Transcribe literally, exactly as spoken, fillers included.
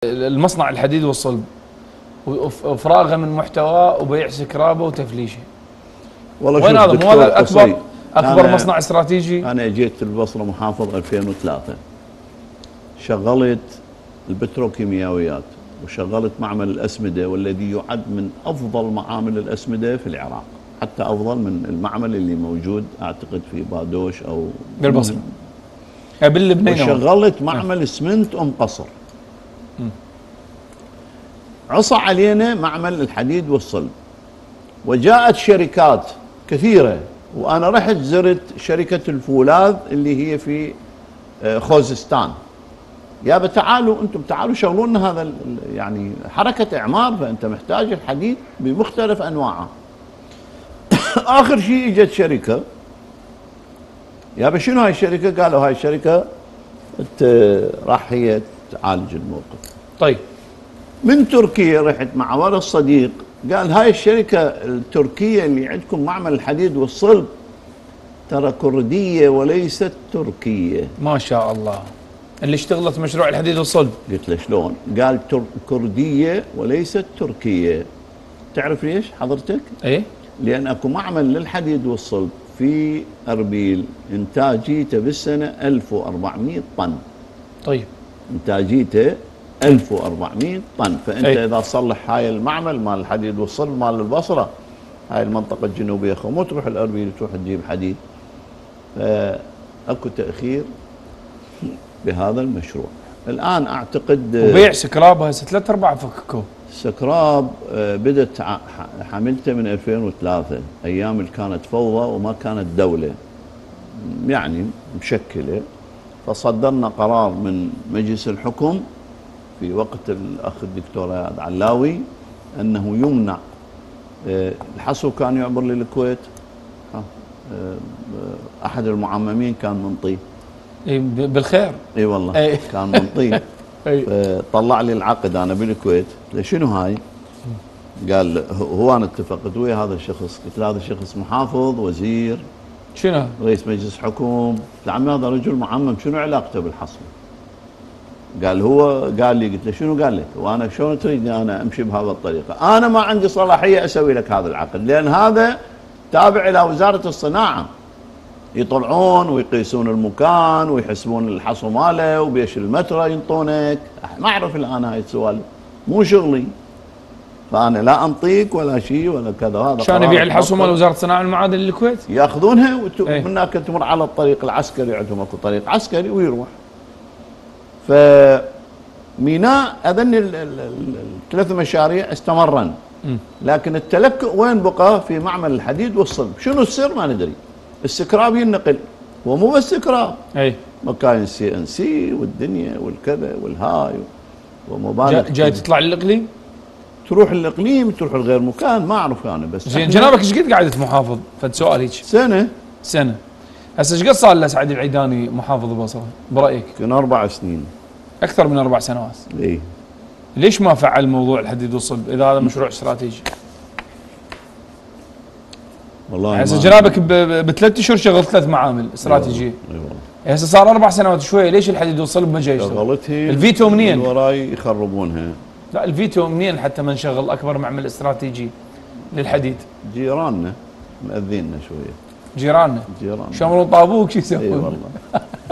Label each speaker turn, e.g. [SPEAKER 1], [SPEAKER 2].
[SPEAKER 1] المصنع الحديد والصلب وفراغه من محتوى وبيع سكرابه وتفليشه.
[SPEAKER 2] والله
[SPEAKER 1] وين هذا؟ مو هذا اكبر اكبر
[SPEAKER 2] أنا
[SPEAKER 1] مصنع استراتيجي؟
[SPEAKER 2] انا جيت البصره محافظ ألفين وثلاثة، شغلت البتروكيماويات وشغلت معمل الاسمده والذي يعد من افضل معامل الاسمده في العراق، حتى افضل من المعمل اللي موجود اعتقد في بادوش او
[SPEAKER 1] بالبصره. بالبنينه.
[SPEAKER 2] وشغلت معمل اسمنت ام قصر. عصى علينا معمل الحديد والصلب، وجاءت شركات كثيره، وانا رحت زرت شركه الفولاذ اللي هي في خوزستان. يابا تعالوا انتم تعالوا شغلوا لنا هذا يعني حركه اعمار، فانت محتاج الحديد بمختلف انواعه. اخر شيء اجت شركه، يابا شنو هاي الشركه؟ قالوا هاي الشركه راح هي تعالج الموقف.
[SPEAKER 1] طيب
[SPEAKER 2] من تركيا رحت مع ولد صديق، قال هاي الشركه التركيه اللي عندكم معمل الحديد والصلب ترى كرديه وليست تركيه.
[SPEAKER 1] ما شاء الله. اللي اشتغلت مشروع الحديد والصلب.
[SPEAKER 2] قلت له شلون؟ قال كرديه وليست تركيه. تعرف ليش حضرتك؟
[SPEAKER 1] ايه؟
[SPEAKER 2] لان اكو معمل للحديد والصلب في اربيل انتاجيته بالسنه ألف وأربعمئة طن.
[SPEAKER 1] طيب
[SPEAKER 2] انتاجيته ألف وأربعمئة طن، فانت
[SPEAKER 1] أي.
[SPEAKER 2] اذا صلح هاي المعمل مال الحديد والصلب مال البصره، هاي المنطقه الجنوبيه خو مو تروح الاربيل تروح تجيب حديد. فاكو تاخير بهذا المشروع. الان اعتقد
[SPEAKER 1] وبيع سكراب هسه ثلاث ارباع فككو.
[SPEAKER 2] سكراب بدت حملته من ألفين وثلاثة، ايام اللي كانت فوضى وما كانت دوله يعني مشكله، فصدرنا قرار من مجلس الحكم في وقت الاخ الدكتور اياد علاوي انه يمنع. الحصو كان يعبر للكويت، احد المعممين كان منطي.
[SPEAKER 1] اي بالخير.
[SPEAKER 2] اي والله أي. كان منطي. طلع لي العقد انا بالكويت، قلت له شنو هاي؟ قال هو انا اتفقت ويا هذا الشخص، قلت له هذا الشخص محافظ وزير
[SPEAKER 1] شنو؟
[SPEAKER 2] رئيس مجلس حكوم، قلت له عمي هذا رجل معمم شنو علاقته بالحصو؟ قال هو قال لي، قلت له شنو قال لك؟ وانا شلون تريدني انا امشي بهذه الطريقه؟ انا ما عندي صلاحيه اسوي لك هذا العقد، لان هذا تابع الى وزاره الصناعه. يطلعون ويقيسون المكان ويحسبون الحصو ماله وبيش المتر ينطونك، ما اعرف الان هاي السوالف، مو شغلي. فانا لا انطيك ولا شيء ولا كذا. هذا
[SPEAKER 1] كان يبيع الحصو مال وزاره الصناعه والمعادن للكويت؟
[SPEAKER 2] ياخذونها ومن هناك تمر على الطريق العسكري، عندهم اكو طريق عسكري ويروح. فميناء اذن الثلاث مشاريع استمرن، لكن التلكؤ وين بقى؟ في معمل الحديد والصلب. شنو السر؟ ما ندري. السكراب ينقل، ومو بس سكراب،
[SPEAKER 1] اي
[SPEAKER 2] مكاين سي ان سي والدنيا والكذا والهاي ومبالغ.
[SPEAKER 1] جاي, جاي تطلع للاقليم؟
[SPEAKER 2] تروح الاقليم تروح لغير مكان، ما اعرف انا. بس
[SPEAKER 1] زين جنابك ايش قد قعدت محافظ؟ فد سؤال هيك.
[SPEAKER 2] سنه
[SPEAKER 1] سنه. هسه ايش قد صار له سعد العيداني محافظ البصره برايك؟
[SPEAKER 2] كنا اربع سنين.
[SPEAKER 1] اكثر من اربع سنوات.
[SPEAKER 2] اي.
[SPEAKER 1] ليش ما فعل موضوع الحديد والصلب اذا هذا مشروع استراتيجي؟
[SPEAKER 2] والله
[SPEAKER 1] هسه جنابك بثلاث اشهر شغلت ثلاث معامل استراتيجيه.
[SPEAKER 2] اي والله.
[SPEAKER 1] هسه صار اربع سنوات شويه، ليش الحديد والصلب ما جاي يشتغل؟
[SPEAKER 2] شغلتها
[SPEAKER 1] الفيتو منين؟
[SPEAKER 2] وراي يخربونها.
[SPEAKER 1] لا الفيتو منين حتى ما نشغل اكبر معمل استراتيجي للحديد؟
[SPEAKER 2] جيراننا مأذيننا شويه.
[SPEAKER 1] جيراننا؟
[SPEAKER 2] جيراننا
[SPEAKER 1] شمرون طابوك شو يسوون؟
[SPEAKER 2] اي والله.